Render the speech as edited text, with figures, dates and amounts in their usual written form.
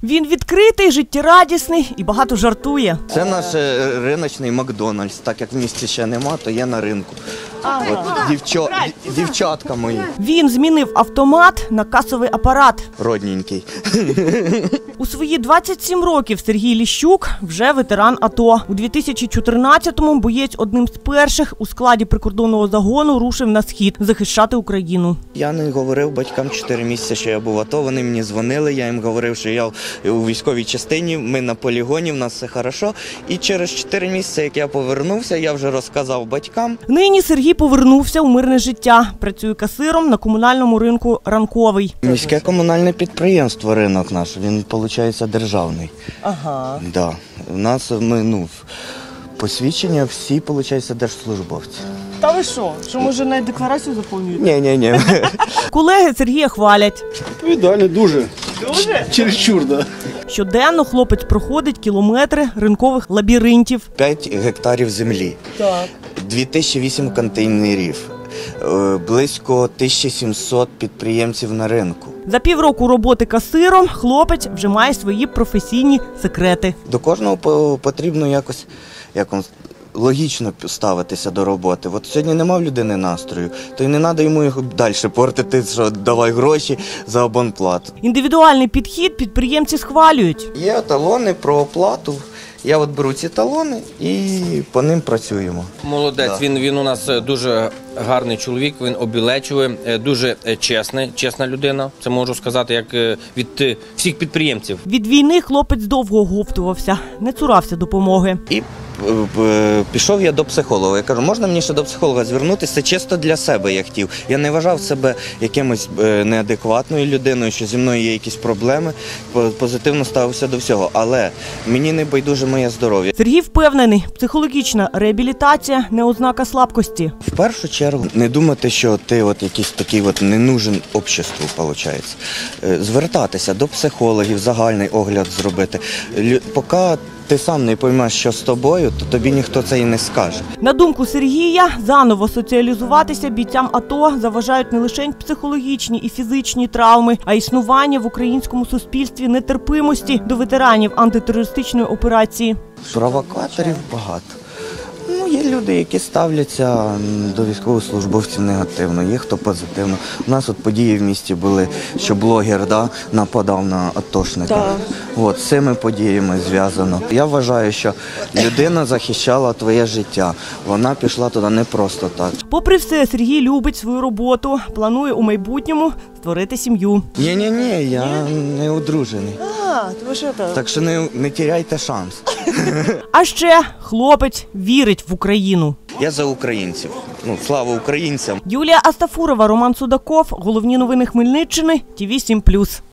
Він відкритий, життєрадісний і багато жартує. Це наш риночний Макдональдс. Так як в місті ще нема, то є на ринку. Дівчатка мої. Він змінив автомат на касовий апарат. Родненький. У свої 27 років Сергій Ліщук вже ветеран АТО. У 2014-му боєць одним з перших у складі прикордонного загону рушив на схід захищати Україну. Я не говорив батькам 4 місяці, що я був в АТО. Вони мені дзвонили, я їм говорив, що я у військовій частині, ми на полігоні, в нас все хорошо. І через 4 місяці, як я повернувся, я вже розказав батькам. Нині Сергій повернувся у мирне життя. Працює касиром на комунальному ринку «Ранковий». Міське комунальне підприємство, ринок наш, він, виходить, державний. Ага. Да. У нас, посвідчення всі, виходить, держслужбовці. Та ви що? Що, може, навіть декларацію заповнюєте? Ні. Колеги Сергія хвалять. Відповідально, дуже. Дуже? Чересчур, да. Щоденно хлопець проходить кілометри ринкових лабіринтів. 5 гектарів землі, Так. 2008 контейнерів, близько 1700 підприємців на ринку. За півроку роботи касиром хлопець вже має свої професійні секрети. До кожного потрібно якось логічно ставитися до роботи. От сьогодні нема в людини настрою, то й не треба йому їх далі портити, що давай гроші за абонплату. Індивідуальний підхід підприємці схвалюють. Є талони про оплату. Я от беру ці талони і по ним працюємо. Молодець, Да. він у нас дуже гарний чоловік, він обілечує, дуже чесна людина, це можу сказати, як від всіх підприємців. Від війни хлопець довго оговтувався, не цурався допомоги. І пішов я до психолога. Я кажу, можна мені ще до психолога звернутися? Це чисто для себе я хотів. Я не вважав себе якимось неадекватною людиною, що зі мною є якісь проблеми. Позитивно ставився до всього. Але мені не байдуже моє здоров'я. Сергій впевнений, психологічна реабілітація – не ознака слабкості. В першу чергу не думати, що ти якийсь такий не нужен обществу, виходить. Звертатися до психологів, загальний огляд зробити. Поки ти сам не поймеш, що з тобою, то тобі ніхто це і не скаже. На думку Сергія, заново соціалізуватися бійцям АТО заважають не лише психологічні і фізичні травми, а й існування в українському суспільстві нетерпимості до ветеранів антитерористичної операції. Провокаторів багато. Є люди, які ставляться до військовослужбовців негативно, є хто позитивно. У нас події в місті були, що блогер нападав на атошника. З цими подіями зв'язано. Я вважаю, що людина захищала твоє життя. Вона пішла туди не просто так. Попри все, Сергій любить свою роботу, планує у майбутньому створити сім'ю. Ні, я не одружений. То що так? Так що не теряйте шанс. А ще хлопець вірить в Україну. Я за українців. Слава українцям. Юлія Астафурова, Роман Судаков. Головні новини Хмельниччини. ТІВІ 7+.